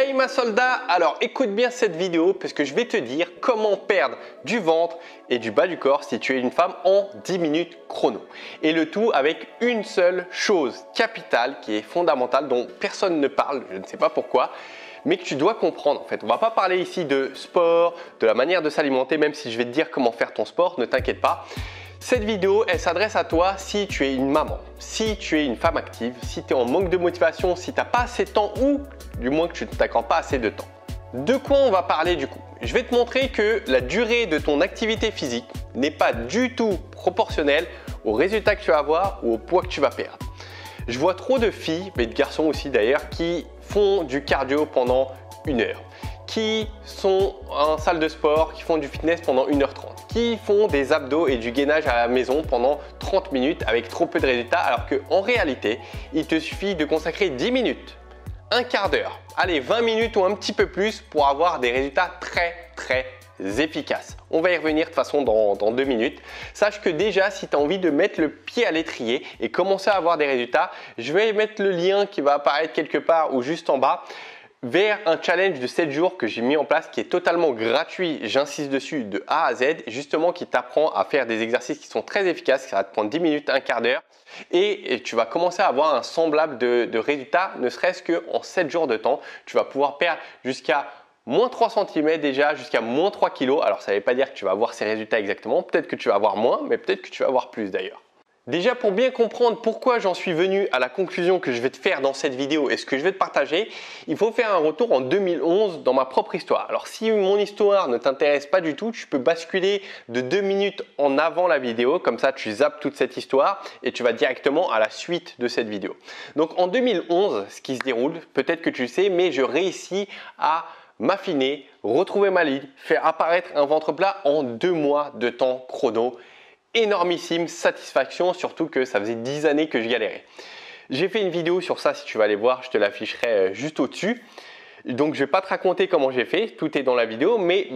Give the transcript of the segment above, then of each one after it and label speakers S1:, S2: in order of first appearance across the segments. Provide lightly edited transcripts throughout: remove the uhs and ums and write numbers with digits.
S1: Hey ma soldat, alors écoute bien cette vidéo parce que je vais te dire comment perdre du ventre et du bas du corps si tu es une femme en 10 minutes chrono. Et le tout avec une seule chose capitale qui est fondamentale dont personne ne parle, je ne sais pas pourquoi, mais que tu dois comprendre en fait. On ne va pas parler ici de sport, de la manière de s'alimenter, même si je vais te dire comment faire ton sport, ne t'inquiète pas. Cette vidéo, elle s'adresse à toi si tu es une maman, si tu es une femme active, si tu es en manque de motivation, si tu n'as pas assez de temps ou du moins que tu ne t'accordes pas assez de temps. De quoi on va parler du coup? Je vais te montrer que la durée de ton activité physique n'est pas du tout proportionnelle aux résultats que tu vas avoir ou au poids que tu vas perdre. Je vois trop de filles, mais de garçons aussi d'ailleurs, qui font du cardio pendant 1 heure, qui sont en salle de sport, qui font du fitness pendant 1h30, qui font des abdos et du gainage à la maison pendant 30 minutes avec trop peu de résultats, alors qu'en réalité, il te suffit de consacrer 10 minutes, un quart d'heure, allez 20 minutes ou un petit peu plus pour avoir des résultats très efficaces. On va y revenir de toute façon dans 2 minutes. Sache que déjà, si tu as envie de mettre le pied à l'étrier et commencer à avoir des résultats, je vais mettre le lien qui va apparaître quelque part ou juste en bas vers un challenge de 7 jours que j'ai mis en place qui est totalement gratuit, j'insiste dessus, de A à Z, justement qui t'apprend à faire des exercices qui sont très efficaces, ça va te prendre 10 minutes, un quart d'heure et tu vas commencer à avoir un semblable de résultats, ne serait-ce qu'en 7 jours de temps, tu vas pouvoir perdre jusqu'à moins 3 cm déjà, jusqu'à moins 3 kg. Alors ça ne veut pas dire que tu vas avoir ces résultats exactement, peut-être que tu vas avoir moins, mais peut-être que tu vas avoir plus d'ailleurs. Déjà, pour bien comprendre pourquoi j'en suis venu à la conclusion que je vais te faire dans cette vidéo et ce que je vais te partager, il faut faire un retour en 2011 dans ma propre histoire. Alors si mon histoire ne t'intéresse pas du tout, tu peux basculer de 2 minutes en avant la vidéo, comme ça tu zappes toute cette histoire et tu vas directement à la suite de cette vidéo. Donc en 2011, ce qui se déroule, peut-être que tu le sais, mais je réussis à m'affiner, retrouver ma ligne, faire apparaître un ventre plat en 2 mois de temps chrono. Énormissime satisfaction, surtout que ça faisait 10 années que je galérais. J'ai fait une vidéo sur ça, si tu vas aller voir, je te l'afficherai juste au-dessus. Donc je ne vais pas te raconter comment j'ai fait, tout est dans la vidéo, mais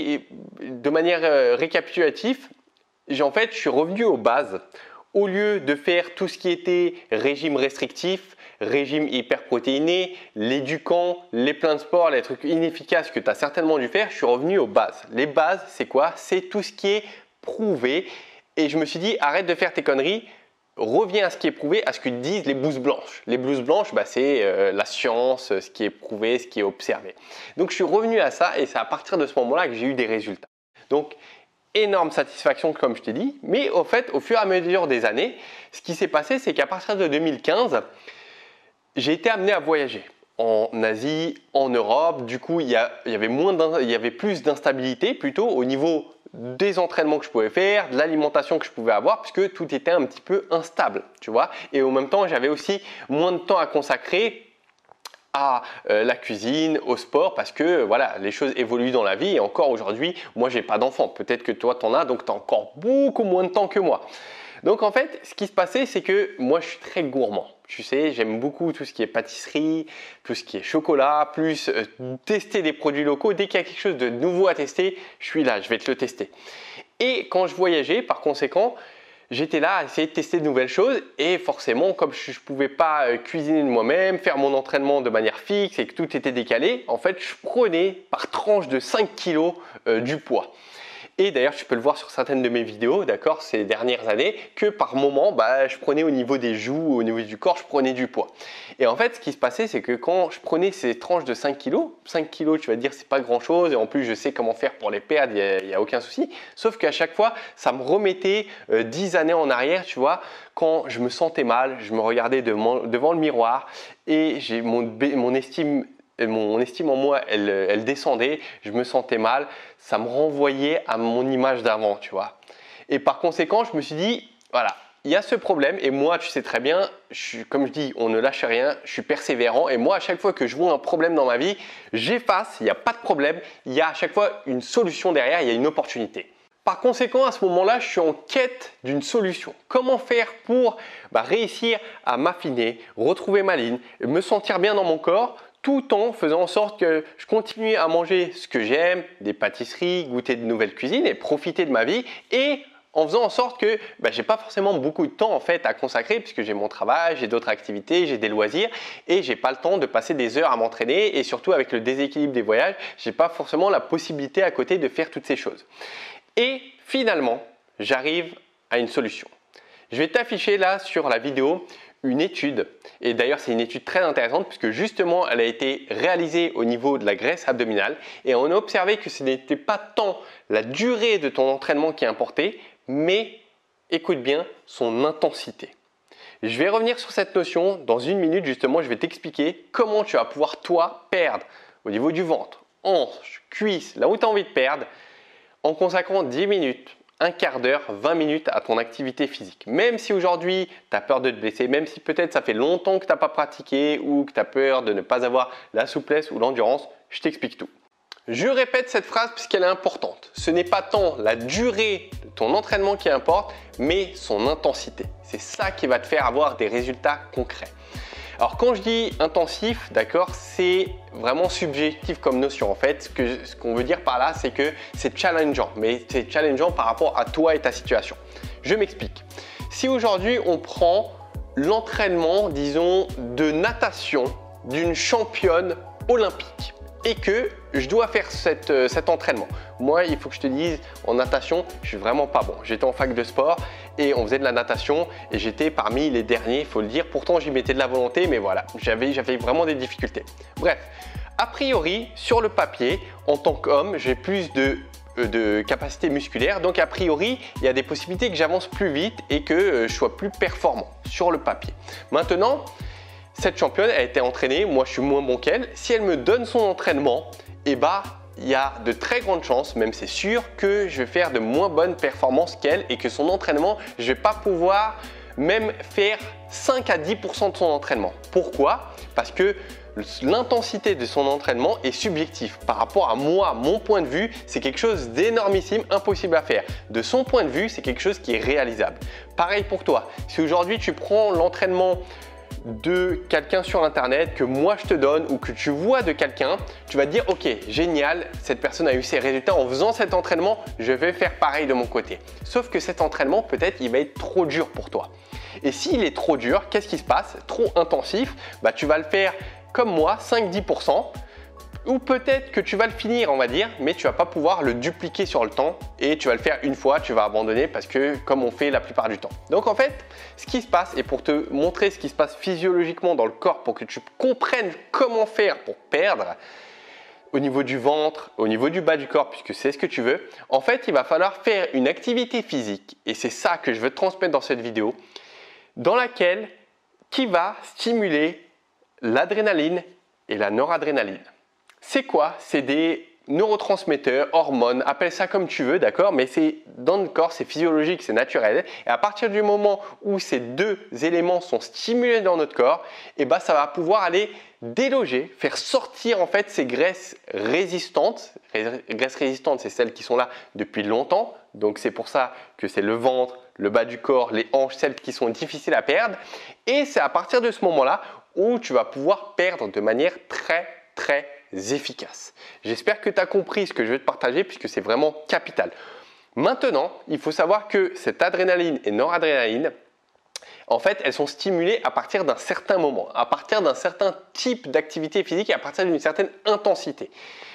S1: de manière récapitulative, en fait, je suis revenu aux bases. Au lieu de faire tout ce qui était régime restrictif, régime hyperprotéiné, l'éducant, les pleins de sport, les trucs inefficaces que tu as certainement dû faire, je suis revenu aux bases. Les bases, c'est quoi? C'est tout ce qui est prouvé. Et je me suis dit, arrête de faire tes conneries, reviens à ce qui est prouvé, à ce que disent les blouses blanches. Les blouses blanches, c'est la science, ce qui est prouvé, ce qui est observé. Donc je suis revenu à ça et c'est à partir de ce moment-là que j'ai eu des résultats. Donc énorme satisfaction comme je t'ai dit, mais au fait, au fur et à mesure des années, ce qui s'est passé, c'est qu'à partir de 2015, j'ai été amené à voyager en Asie, en Europe. Du coup, il y avait plus d'instabilité plutôt au niveau des entraînements que je pouvais faire, de l'alimentation que je pouvais avoir, puisque tout était un petit peu instable, tu vois. Et en même temps, j'avais aussi moins de temps à consacrer à la cuisine, au sport, parce que voilà, les choses évoluent dans la vie. Et encore aujourd'hui, moi, j'ai pas d'enfant. Peut-être que toi, tu en as, donc tu as encore beaucoup moins de temps que moi. Donc en fait, ce qui se passait, c'est que moi, je suis très gourmand. Tu sais, j'aime beaucoup tout ce qui est pâtisserie, tout ce qui est chocolat, plus tester des produits locaux. Dès qu'il y a quelque chose de nouveau à tester, je suis là, je vais te le tester. Et quand je voyageais, par conséquent, j'étais là à essayer de tester de nouvelles choses. Et forcément, comme je ne pouvais pas cuisiner de moi-même, faire mon entraînement de manière fixe et que tout était décalé, en fait, je prenais par tranche de 5 kg du poids. Et d'ailleurs, tu peux le voir sur certaines de mes vidéos, d'accord, ces dernières années, que par moment, je prenais au niveau des joues, au niveau du corps, je prenais du poids. Et en fait, ce qui se passait, c'est que quand je prenais ces tranches de 5 kg, tu vas te dire c'est pas grand chose, et en plus je sais comment faire pour les perdre, il n'y a aucun souci. Sauf qu'à chaque fois, ça me remettait 10 années en arrière, tu vois, quand je me sentais mal, je me regardais devant le miroir et j'ai mon estime en moi, elle descendait, je me sentais mal, ça me renvoyait à mon image d'avant, tu vois. Et par conséquent, je me suis dit, voilà, il y a ce problème et moi, tu sais très bien, comme je dis, on ne lâche rien, je suis persévérant et moi, à chaque fois que je vois un problème dans ma vie, j'efface, il n'y a pas de problème, il y a à chaque fois une solution derrière, il y a une opportunité. Par conséquent, à ce moment-là, je suis en quête d'une solution. Comment faire pour réussir à m'affiner, retrouver ma ligne, me sentir bien dans mon corps, tout en faisant en sorte que je continue à manger ce que j'aime, des pâtisseries, goûter de nouvelles cuisines et profiter de ma vie et en faisant en sorte que j'ai pas forcément beaucoup de temps en fait à consacrer puisque j'ai mon travail, j'ai d'autres activités, j'ai des loisirs et j'ai pas le temps de passer des heures à m'entraîner et surtout avec le déséquilibre des voyages, j'ai pas forcément la possibilité à côté de faire toutes ces choses. Et finalement, j'arrive à une solution. Je vais t'afficher là sur la vidéo une étude, et d'ailleurs c'est une étude très intéressante puisque justement elle a été réalisée au niveau de la graisse abdominale et on a observé que ce n'était pas tant la durée de ton entraînement qui importait, mais écoute bien, son intensité. Je vais revenir sur cette notion dans une minute, justement je vais t'expliquer comment tu vas pouvoir toi perdre au niveau du ventre, hanches, cuisses, là où tu as envie de perdre en consacrant 10 minutes, un quart d'heure, 20 minutes à ton activité physique. Même si aujourd'hui tu as peur de te blesser, même si peut-être ça fait longtemps que tu n'as pas pratiqué ou que tu as peur de ne pas avoir la souplesse ou l'endurance, je t'explique tout. Je répète cette phrase puisqu'elle est importante. Ce n'est pas tant la durée de ton entraînement qui importe, mais son intensité. C'est ça qui va te faire avoir des résultats concrets. Alors quand je dis intensif, d'accord, c'est vraiment subjectif comme notion. En fait, ce qu'on veut dire par là, c'est que c'est challengeant, mais c'est challengeant par rapport à toi et ta situation. Je m'explique. Si aujourd'hui on prend l'entraînement, disons, de natation d'une championne olympique et que je dois faire cet entraînement. Moi, il faut que je te dise, en natation, je suis vraiment pas bon. J'étais en fac de sport et on faisait de la natation et j'étais parmi les derniers, il faut le dire. Pourtant, j'y mettais de la volonté, mais voilà, j'avais vraiment des difficultés. Bref, a priori, sur le papier, en tant qu'homme, j'ai plus de capacité musculaire. Donc, a priori, il y a des possibilités que j'avance plus vite et que je sois plus performant sur le papier. Maintenant, cette championne a été entraînée, moi je suis moins bon qu'elle. Si elle me donne son entraînement, il y a de très grandes chances, même c'est sûr, que je vais faire de moins bonnes performances qu'elle et que son entraînement, je ne vais pas pouvoir même faire 5 à 10% de son entraînement. Pourquoi? Parce que l'intensité de son entraînement est subjective. Par rapport à moi, mon point de vue, c'est quelque chose d'énormissime, impossible à faire. De son point de vue, c'est quelque chose qui est réalisable. Pareil pour toi. Si aujourd'hui tu prends l'entraînement de quelqu'un sur internet que moi je te donne ou que tu vois de quelqu'un, tu vas te dire ok, génial, cette personne a eu ses résultats en faisant cet entraînement, je vais faire pareil de mon côté. Sauf que cet entraînement, peut-être il va être trop dur pour toi. Et s'il est trop dur, qu'est-ce qui se passe? Trop intensif, tu vas le faire comme moi, 5-10%. Ou peut-être que tu vas le finir, on va dire, mais tu ne vas pas pouvoir le dupliquer sur le temps et tu vas le faire une fois, tu vas abandonner parce que comme on fait la plupart du temps. Donc en fait, ce qui se passe, et pour te montrer ce qui se passe physiologiquement dans le corps pour que tu comprennes comment faire pour perdre au niveau du ventre, au niveau du bas du corps, puisque c'est ce que tu veux, en fait, il va falloir faire une activité physique et c'est ça que je veux te transmettre dans cette vidéo, dans laquelle qui va stimuler l'adrénaline et la noradrénaline. C'est quoi? C'est des neurotransmetteurs, hormones, appelle ça comme tu veux, d'accord? Mais c'est dans le corps, c'est physiologique, c'est naturel. Et à partir du moment où ces deux éléments sont stimulés dans notre corps, ça va pouvoir aller déloger, faire sortir en fait ces graisses résistantes. Les graisses résistantes, c'est celles qui sont là depuis longtemps. Donc c'est pour ça que c'est le ventre, le bas du corps, les hanches, celles qui sont difficiles à perdre. Et c'est à partir de ce moment-là où tu vas pouvoir perdre de manière très efficace. J'espère que tu as compris ce que je vais te partager puisque c'est vraiment capital. Maintenant, il faut savoir que cette adrénaline et noradrénaline, en fait, elles sont stimulées à partir d'un certain moment, à partir d'un certain type d'activité physique et à partir d'une certaine intensité.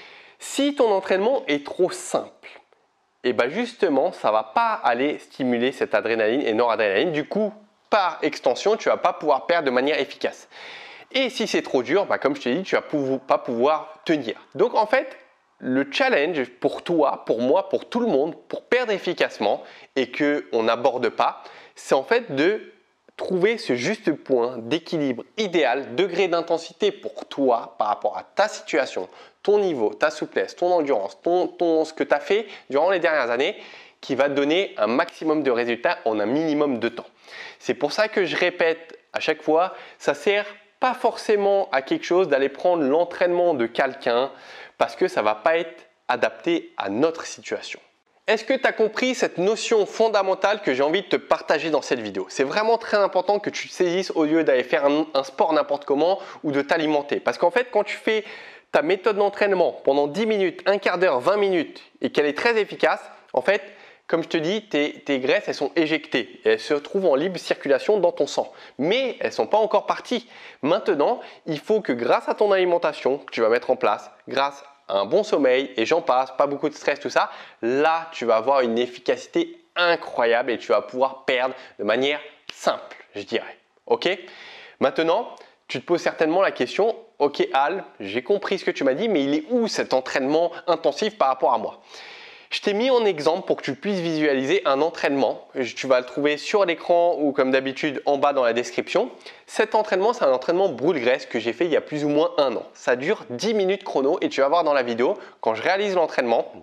S1: Si ton entraînement est trop simple, justement, ça ne va pas aller stimuler cette adrénaline et noradrénaline. Du coup, par extension, tu ne vas pas pouvoir perdre de manière efficace. Et si c'est trop dur, comme je te dis, tu ne vas pas pouvoir tenir. Donc en fait, le challenge pour toi, pour moi, pour tout le monde, pour perdre efficacement et qu'on n'aborde pas, c'est en fait de trouver ce juste point d'équilibre idéal, degré d'intensité pour toi par rapport à ta situation, ton niveau, ta souplesse, ton endurance, ce que tu as fait durant les dernières années qui va te donner un maximum de résultats en un minimum de temps. C'est pour ça que je répète à chaque fois, ça sert pas forcément à quelque chose d'aller prendre l'entraînement de quelqu'un parce que ça ne va pas être adapté à notre situation. Est-ce que tu as compris cette notion fondamentale que j'ai envie de te partager dans cette vidéo? C'est vraiment très important que tu saisisses au lieu d'aller faire un sport n'importe comment ou de t'alimenter. Parce qu'en fait, quand tu fais ta méthode d'entraînement pendant 10 minutes, un quart d'heure, 20 minutes et qu'elle est très efficace, en fait, comme je te dis, tes graisses, elles sont éjectées. Elles se trouvent en libre circulation dans ton sang. Mais elles ne sont pas encore parties. Maintenant, il faut que grâce à ton alimentation que tu vas mettre en place, grâce à un bon sommeil, et j'en passe, pas beaucoup de stress, tout ça, là, tu vas avoir une efficacité incroyable et tu vas pouvoir perdre de manière simple, je dirais. Ok? Maintenant, tu te poses certainement la question, ok Al, j'ai compris ce que tu m'as dit, mais il est où cet entraînement intensif par rapport à moi? Je t'ai mis en exemple pour que tu puisses visualiser un entraînement. Tu vas le trouver sur l'écran ou comme d'habitude en bas dans la description. Cet entraînement, c'est un entraînement brûle-graisse que j'ai fait il y a plus ou moins 1 an. Ça dure 10 minutes chrono et tu vas voir dans la vidéo, quand je réalise l'entraînement,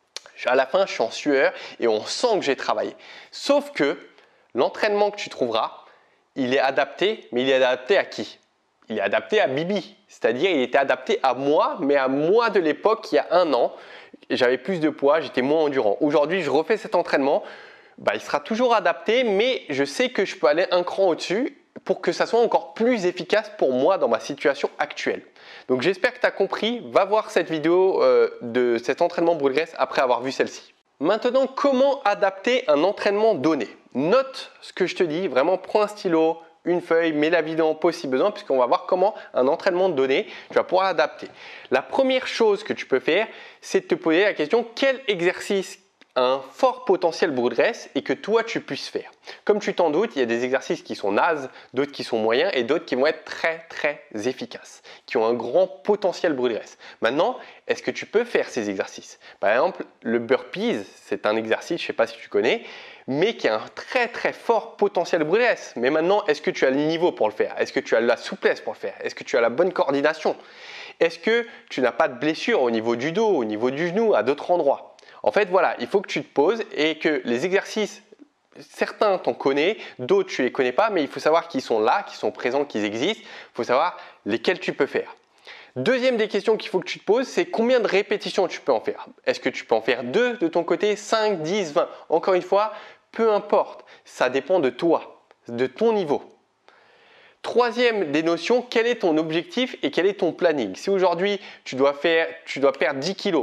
S1: à la fin, je suis en sueur et on sent que j'ai travaillé. Sauf que l'entraînement que tu trouveras, il est adapté, mais il est adapté à qui? Il est adapté à Bibi, c'est-à-dire il était adapté à moi, mais à moi de l'époque, il y a 1 an. J'avais plus de poids, j'étais moins endurant. Aujourd'hui, je refais cet entraînement. Il sera toujours adapté, mais je sais que je peux aller un cran au-dessus pour que ça soit encore plus efficace pour moi dans ma situation actuelle. Donc j'espère que tu as compris. Va voir cette vidéo de cet entraînement brûle-graisse après avoir vu celle-ci. Maintenant, comment adapter un entraînement donné? Note ce que je te dis, vraiment prends un stylo, une feuille, mets la vidéo en pause si besoin, puisqu'on va voir comment un entraînement donné, tu vas pouvoir adapter. La première chose que tu peux faire, c'est de te poser la question quel exercice a un fort potentiel brûle-graisse et que toi tu puisses faire. Comme tu t'en doutes, il y a des exercices qui sont nazes, d'autres qui sont moyens et d'autres qui vont être très très efficaces, qui ont un grand potentiel brûle-graisse. Maintenant, est-ce que tu peux faire ces exercices? Par exemple, le burpees, c'est un exercice, je ne sais pas si tu connais, mais qui a un très très fort potentiel brûle-graisse. Mais maintenant, est-ce que tu as le niveau pour le faire? Est-ce que tu as la souplesse pour le faire? Est-ce que tu as la bonne coordination? Est-ce que tu n'as pas de blessure au niveau du dos, au niveau du genou, à d'autres endroits? En fait, voilà, il faut que tu te poses et que les exercices, certains t'en connais, d'autres tu les connais pas, mais il faut savoir qu'ils sont là, qu'ils sont présents, qu'ils existent. Il faut savoir lesquels tu peux faire. Deuxième des questions qu'il faut que tu te poses, c'est combien de répétitions tu peux en faire? Est-ce que tu peux en faire 2 de ton côté, 5, 10, 20? Encore une fois, peu importe, ça dépend de toi, de ton niveau. Troisième des notions, quel est ton objectif et quel est ton planning? Si aujourd'hui tu dois perdre 10 kilos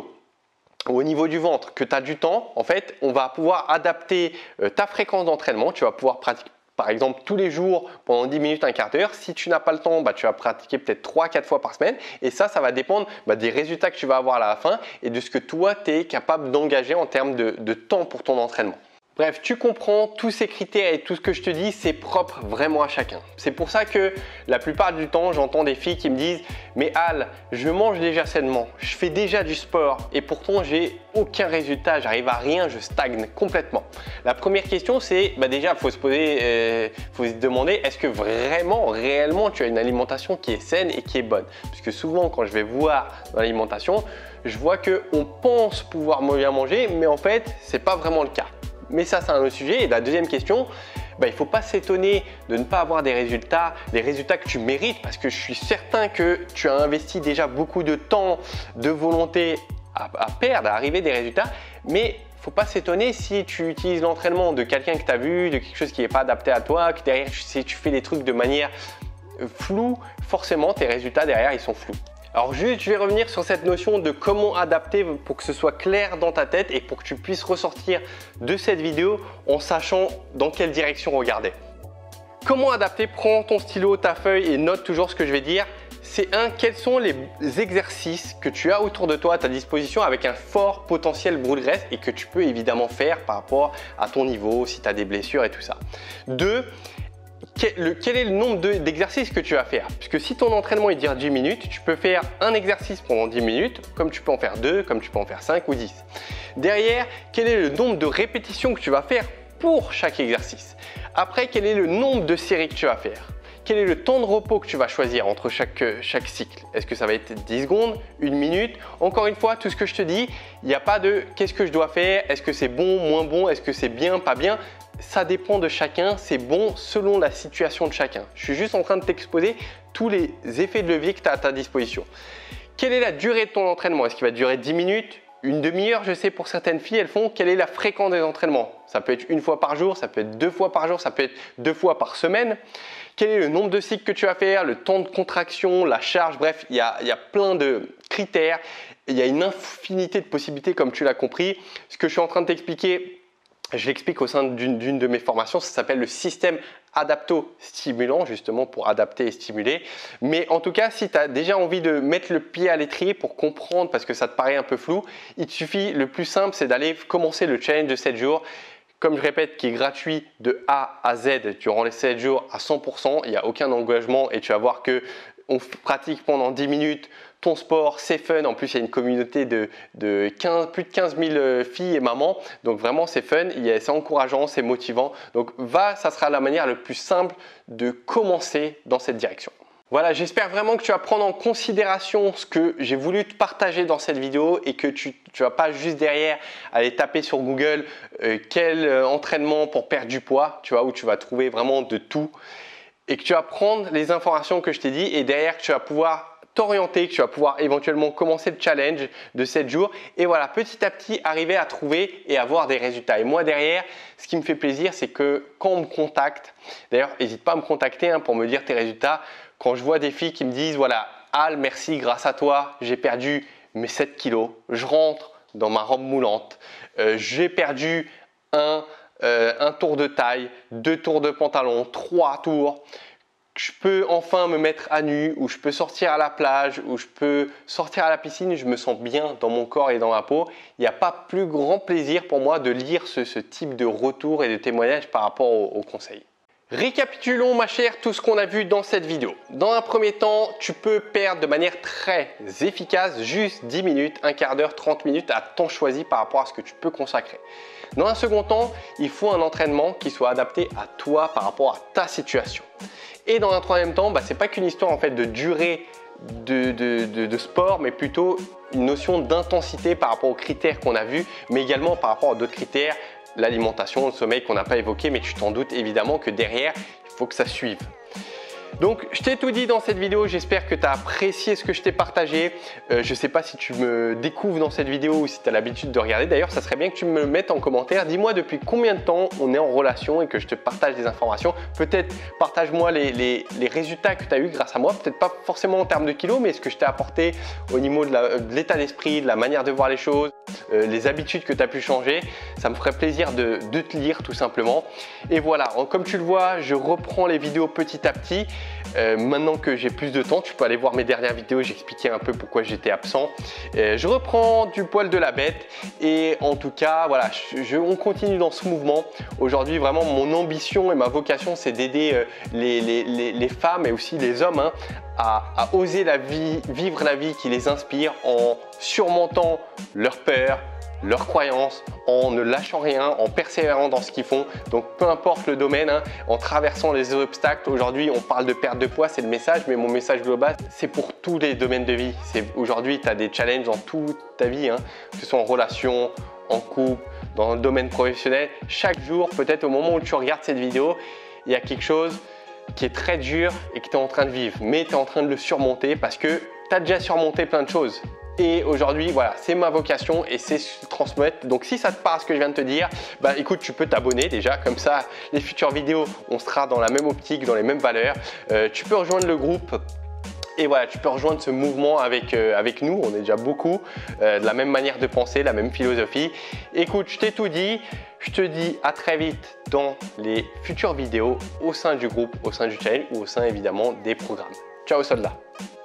S1: au niveau du ventre, que tu as du temps, en fait, on va pouvoir adapter ta fréquence d'entraînement. Tu vas pouvoir pratiquer par exemple tous les jours pendant 10 minutes, un quart d'heure. Si tu n'as pas le temps, tu vas pratiquer peut-être 3-4 fois par semaine. Et ça va dépendre des résultats que tu vas avoir à la fin et de ce que toi, tu es capable d'engager en termes de temps pour ton entraînement. Bref, tu comprends, tous ces critères et tout ce que je te dis, c'est propre vraiment à chacun. C'est pour ça que la plupart du temps, j'entends des filles qui me disent « Mais Al, je mange déjà sainement, je fais déjà du sport et pourtant j'ai aucun résultat, j'arrive à rien, je stagne complètement. » La première question, c'est déjà, il faut se poser, faut se demander est-ce que vraiment, réellement, tu as une alimentation qui est saine et qui est bonne? Parce que souvent, quand je vais voir dans l'alimentation, je vois qu'on pense pouvoir bien manger, mais en fait, ce n'est pas vraiment le cas. Mais ça, c'est un autre sujet. Et la deuxième question, il ne faut pas s'étonner de ne pas avoir des résultats, les résultats que tu mérites, parce que je suis certain que tu as investi déjà beaucoup de temps, de volonté à perdre, à arriver des résultats. Mais il ne faut pas s'étonner si tu utilises l'entraînement de quelqu'un que tu as vu, de quelque chose qui n'est pas adapté à toi, que derrière, si tu fais des trucs de manière floue, forcément, tes résultats derrière, ils sont flous. Alors juste, je vais revenir sur cette notion de comment adapter pour que ce soit clair dans ta tête et pour que tu puisses ressortir de cette vidéo en sachant dans quelle direction regarder. Comment adapter? Prends ton stylo, ta feuille et note toujours ce que je vais dire. C'est quels sont les exercices que tu as autour de toi à ta disposition avec un fort potentiel brûle-graisse et que tu peux évidemment faire par rapport à ton niveau, si tu as des blessures et tout ça. 2. Quel est le nombre d'exercices que tu vas faire? Puisque si ton entraînement est dure 10 minutes, tu peux faire un exercice pendant 10 minutes, comme tu peux en faire 2, comme tu peux en faire 5 ou 10. Derrière, quel est le nombre de répétitions que tu vas faire pour chaque exercice? Après, quel est le nombre de séries que tu vas faire? Quel est le temps de repos que tu vas choisir entre chaque cycle? Est-ce que ça va être 10 secondes, 1 minute? Encore une fois, tout ce que je te dis, il n'y a pas de qu'est-ce que je dois faire? Est-ce que c'est bon, moins bon? Est-ce que c'est bien, pas bien? Ça dépend de chacun, c'est bon selon la situation de chacun. Je suis juste en train de t'exposer tous les effets de levier que tu as à ta disposition. Quelle est la durée de ton entraînement? Est-ce qu'il va durer 10 minutes? Une demi-heure? Je sais pour certaines filles, elles font. Quelle est la fréquence des entraînements? Ça peut être 1 fois par jour, ça peut être 2 fois par jour, ça peut être 2 fois par semaine. Quel est le nombre de cycles que tu vas faire? Le temps de contraction, la charge, bref, il y a plein de critères. Il y a une infinité de possibilités comme tu l'as compris. Ce que je suis en train de t'expliquer, Je l'explique au sein d'une de mes formations, ça s'appelle le système adapto-stimulant, justement pour adapter et stimuler. Mais en tout cas, si tu as déjà envie de mettre le pied à l'étrier pour comprendre, parce que ça te paraît un peu flou, il te suffit, le plus simple, c'est d'aller commencer le challenge de 7 jours. Comme je répète, qui est gratuit de A à Z durant les 7 jours à 100%. Il n'y a aucun engagement et tu vas voir que on pratique pendant 10 minutes ton sport, c'est fun. En plus, il y a une communauté de plus de 15 000 filles et mamans. Donc vraiment, c'est fun, c'est encourageant, c'est motivant. Donc ça sera la manière la plus simple de commencer dans cette direction. Voilà, j'espère vraiment que tu vas prendre en considération ce que j'ai voulu te partager dans cette vidéo et que tu ne vas pas juste derrière aller taper sur Google quel entraînement pour perdre du poids, tu vois, où tu vas trouver vraiment de tout et que tu vas prendre les informations que je t'ai dit et derrière que tu vas pouvoir t'orienter, que tu vas pouvoir éventuellement commencer le challenge de 7 jours et voilà, petit à petit arriver à trouver et avoir des résultats. Et moi derrière, ce qui me fait plaisir, c'est que quand on me contacte, d'ailleurs, n'hésite pas à me contacter pour me dire tes résultats. Quand je vois des filles qui me disent voilà, Al, merci, grâce à toi, j'ai perdu mes 7 kilos, je rentre dans ma robe moulante, j'ai perdu un tour de taille, 2 tours de pantalon, 3 tours, je peux enfin me mettre à nu, ou je peux sortir à la plage, ou je peux sortir à la piscine, je me sens bien dans mon corps et dans ma peau. Il n'y a pas plus grand plaisir pour moi de lire ce type de retour et de témoignages par rapport aux conseils. Récapitulons ma chère tout ce qu'on a vu dans cette vidéo. Dans un premier temps, tu peux perdre de manière très efficace juste 10 minutes, un quart d'heure, 30 minutes à temps choisi par rapport à ce que tu peux consacrer. Dans un second temps, il faut un entraînement qui soit adapté à toi par rapport à ta situation. Et dans un troisième temps, ce n'est pas qu'une histoire en fait de durée de sport, mais plutôt une notion d'intensité par rapport aux critères qu'on a vus, mais également par rapport à d'autres critères, l'alimentation, le sommeil qu'on n'a pas évoqué, mais tu t'en doutes évidemment que derrière, il faut que ça suive. Donc, je t'ai tout dit dans cette vidéo, j'espère que tu as apprécié ce que je t'ai partagé. Je ne sais pas si tu me découvres dans cette vidéo ou si tu as l'habitude de regarder. D'ailleurs, ça serait bien que tu me le mettes en commentaire. Dis-moi depuis combien de temps on est en relation et que je te partage des informations. Peut-être partage-moi les résultats que tu as eu grâce à moi. Peut-être pas forcément en termes de kilos, mais ce que je t'ai apporté au niveau de l'état d'esprit, de la manière de voir les choses, les habitudes que tu as pu changer. Ça me ferait plaisir de te lire tout simplement. Et voilà, comme tu le vois, je reprends les vidéos petit à petit. Maintenant que j'ai plus de temps, tu peux aller voir mes dernières vidéos, j'expliquais un peu pourquoi j'étais absent. Je reprends du poil de la bête et en tout cas, voilà, on continue dans ce mouvement. Aujourd'hui, vraiment, mon ambition et ma vocation, c'est d'aider les femmes et aussi les hommes à oser vivre la vie qui les inspire en surmontant leurs peurs, leurs croyances, en ne lâchant rien, en persévérant dans ce qu'ils font. Donc peu importe le domaine, en traversant les obstacles. Aujourd'hui, on parle de perte de poids, c'est le message, mais mon message global, c'est pour tous les domaines de vie. Aujourd'hui, tu as des challenges dans toute ta vie, que ce soit en relation, en couple, dans le domaine professionnel. Chaque jour, peut-être au moment où tu regardes cette vidéo, il y a quelque chose qui est très dur et que tu es en train de vivre, mais tu es en train de le surmonter parce que tu as déjà surmonté plein de choses. Et aujourd'hui, voilà, c'est ma vocation et c'est transmettre. Donc, si ça te parle ce que je viens de te dire, écoute, tu peux t'abonner déjà. Comme ça, les futures vidéos, on sera dans la même optique, dans les mêmes valeurs. Tu peux rejoindre le groupe. Et voilà, tu peux rejoindre ce mouvement avec nous. On est déjà beaucoup, de la même manière de penser, la même philosophie. Écoute, je t'ai tout dit. Je te dis à très vite dans les futures vidéos au sein du groupe, au sein du channel ou au sein évidemment des programmes. Ciao soldat!